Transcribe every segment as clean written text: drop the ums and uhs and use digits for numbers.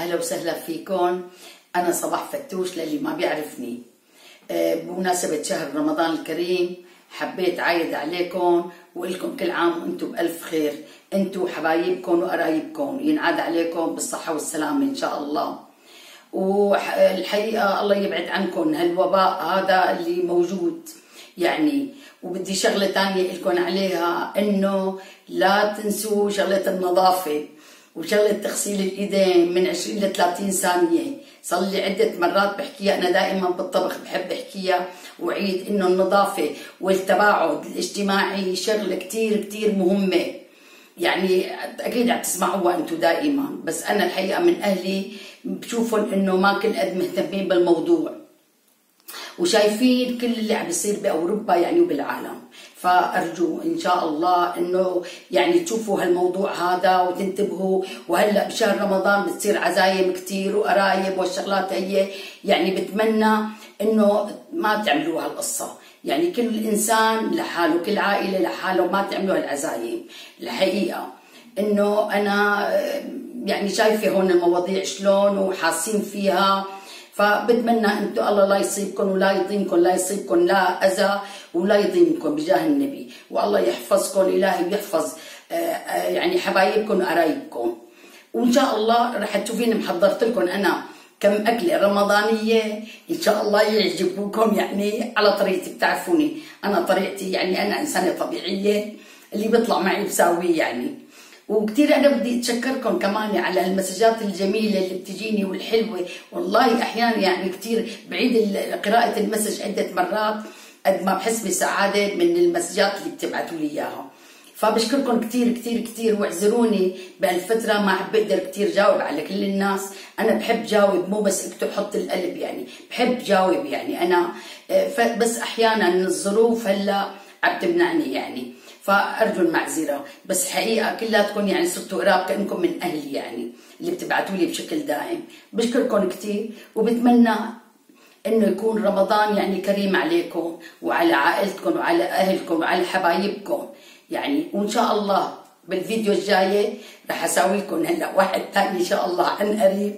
أهلا وسهلا فيكم. أنا صباح فتوش للي ما بيعرفني. بمناسبة شهر رمضان الكريم حبيت عايد عليكم وإلكم كل عام وأنتم بألف خير، أنتم حبايبكم وقرايبكم، ينعاد عليكم بالصحة والسلامة إن شاء الله. والحقيقة الله يبعد عنكم هالوباء هذا اللي موجود يعني. وبدي شغلة تانية لكم عليها، إنه لا تنسوا شغلة النظافة وشغلة تغسيل الإيدين من 20 ل 30 ثانية. صار لي عدة مرات بحكيها، أنا دائما بالطبخ بحب أحكيها وعيد إنه النظافة والتباعد الاجتماعي شغلة كتير كتير مهمة. يعني أكيد عم تسمعوها أنتم دائما، بس أنا الحقيقة من أهلي بشوفهم إنه ما كل قد مهتمين بالموضوع وشايفين كل اللي عم بيصير بأوروبا يعني وبالعالم. فأرجو إن شاء الله إنه يعني تشوفوا هالموضوع هذا وتنتبهوا. وهلأ بشهر رمضان بتصير عزايم كتير وقرايب والشغلات هي، يعني بتمنى إنه ما تعملوا هالقصة، يعني كل إنسان لحاله، كل عائلة لحاله، ما تعملوا هالعزايم. الحقيقة إنه أنا يعني شايفة هون المواضيع شلون وحاسين فيها، فبتمنى انتم الله لا يصيبكم ولا يضيمكم، لا يصيبكم لا اذى ولا يضيمكم بجاه النبي، والله يحفظكم الهي ويحفظ يعني حبايبكم وقرايبكم. وان شاء الله رح تشوفيني محضرت لكم انا كم اكله رمضانيه ان شاء الله يعجبوكم، يعني على طريقتي. بتعرفوني انا طريقتي، يعني انا انسانه طبيعيه اللي بيطلع معي بساويه يعني. وكثير انا بدي اتشكركم كمان على المسجات الجميله اللي بتجيني والحلوه، والله احيانا يعني كثير بعيد قراءه المسج عده مرات قد ما بحس بسعاده من المسجات اللي بتبعتوا لي اياها. فبشكركم كثير كثير كثير، واعذروني بهالفتره ما بقدر كثير جاوب على كل الناس. انا بحب جاوب، مو بس اكتب حط القلب، يعني بحب جاوب يعني انا، بس احيانا الظروف هلا عم تمنعني يعني، فارجو المعذره. بس حقيقه كلاتكم يعني صرتوا قراب كانكم من اهلي يعني، اللي بتبعتوا لي بشكل دائم. بشكركم كثير وبتمنى انه يكون رمضان يعني كريم عليكم وعلى عائلتكم وعلى اهلكم وعلى حبايبكم يعني. وان شاء الله بالفيديو الجاي رح اسوي لكم هلا واحد ثاني ان شاء الله عن قريب،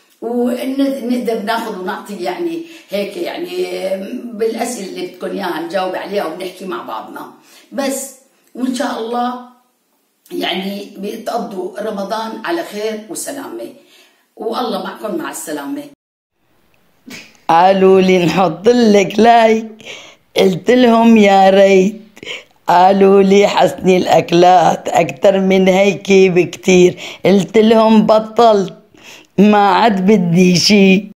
ونقدر ناخذ ونعطي يعني هيك يعني بالاسئله اللي بدكم اياها نجاوب عليها ونحكي مع بعضنا بس. وان شاء الله يعني بتقضوا رمضان على خير وسلامه، والله معكم مع السلامه. قالوا لي نحط لك لايك، قلت لهم يا ريت. قالوا لي حسني الاكلات اكتر من هيك بكتير، قلت لهم بطلت ما عاد بدي شي.